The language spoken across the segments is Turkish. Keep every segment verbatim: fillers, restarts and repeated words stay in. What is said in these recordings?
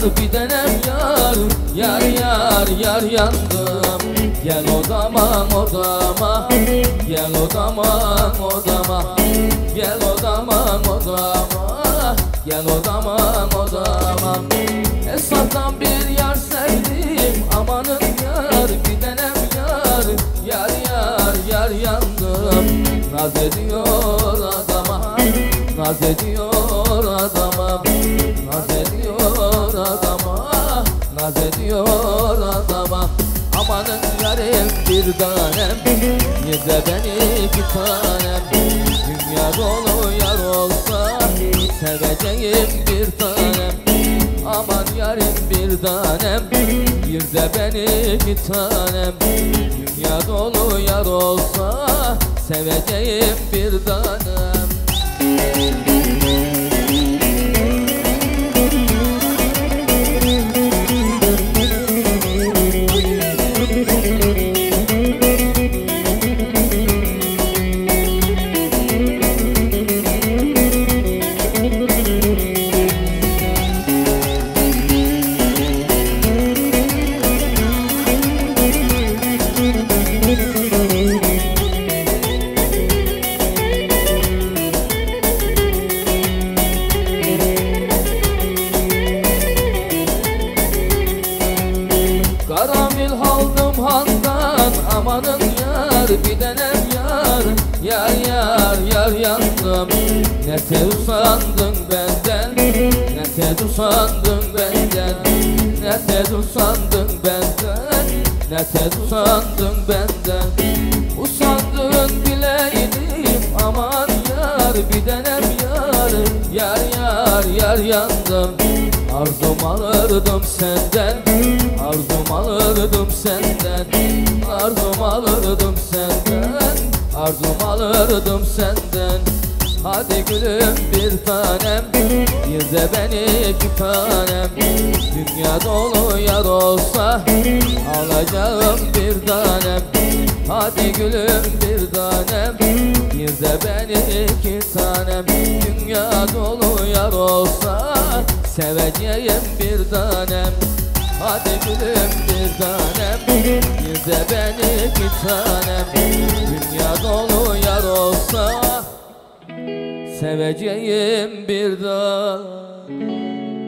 yar, bir denem yar. Yar yar yar yandım. Gel odama odama, gel odama odama, gel odama odama, gel odama odama. Esat'tan bir yar sevdim, amanın yar, bir denem yar. Yar yar yar yandım. Naz ediyor adama, naz ediyor adama, naz ediyor adama, naz ediyor adama. Amanın yarim bir tanem, bir de beni iki tanem. Dünya dolu yar olsa seveceğim bir tanem. Aman yarim bir tanem, bir de beni iki tanem. Dünya dolu yar olsa seveceğim bir tanem. Karanfil aldım handan, amanın yar, bir denem yar. Yar yar yar yandım. Ne tez usandın benden, ne tez usandın benden, ne tez usandın benden, ne tez usandın benden. Usandın bileydim, aman yar, bir denem yar. Yar yar yar yandım. Arzum alırdım senden, arzum alırdım senden, arzum alırdım senden, arzum alırdım senden. Hadi gülüm bir tanem, bir de beni iki tanem. Dünya dolu yar olsa alacağım bir tanem. Hadi gülüm bir tanem, bir de beni iki tanem. Dünya dolu yar olsa seveceğim bir tanem. Hadi gülüm bir tanem, bir de beni iki tanem. Dünya dolu yar olsa seveceğim bir tanem.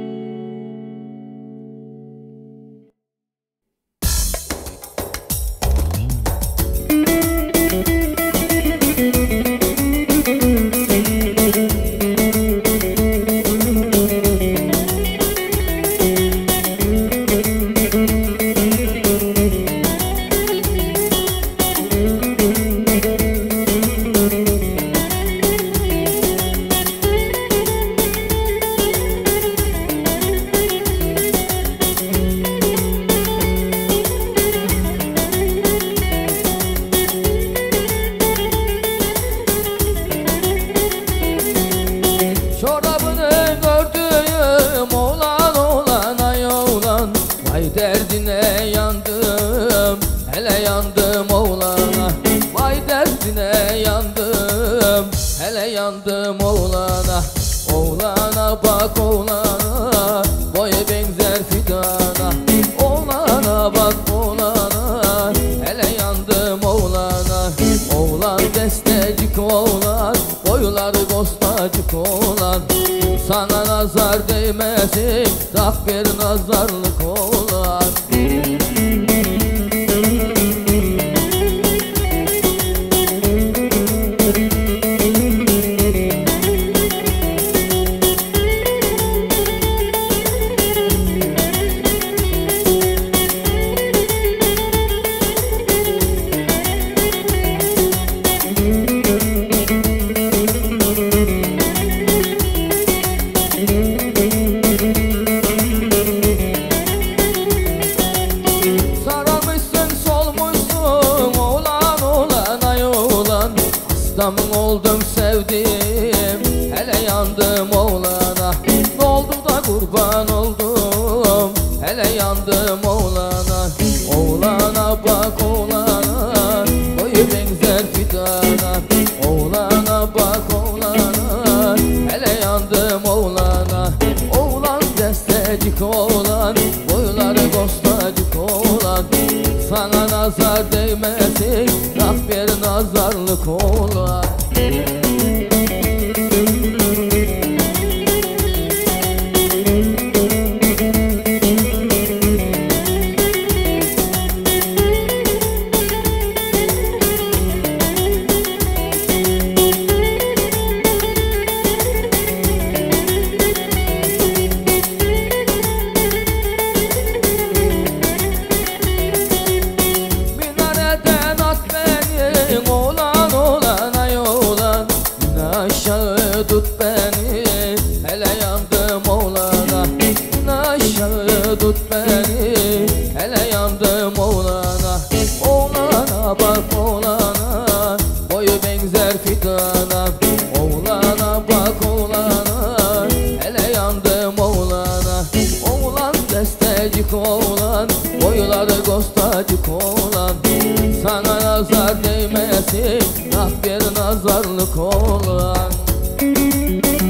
Derdine yandım, hele yandım oğlana. Vay derdine yandım, hele yandım oğlana. Oğlana bak oğlana, boyu benzer fidana. Oğlana bak oğlana, hele yandım oğlana. Oğlan bestecik oğlan, boyları postacık oğlan. Sana nazar değmesin, tak bir nazarlık oğlan. Hastamın oldum sevdim, hele yandım oğlana. Ne oldu da kurban oldum, hele yandım oğlana. Oğlana bak oğlana, boyu benzer fidana. Oğlana bak oğlana, hele yandım oğlana. Oğlan destecik oğlan, değmesin, ah bir nazarlık oğlan. Aşağı tut beni, hele yandım oğlana. Aşağı tut beni, hele yandım oğlana. Oğlana bak oğlana, boyu benzer fidana. Oğlana bak oğlana, hele yandım oğlana. Oğlan destecik oğlan, boyları kostacık oğlan. Sana nazar değmesin, ah bir nazarlık oğlan.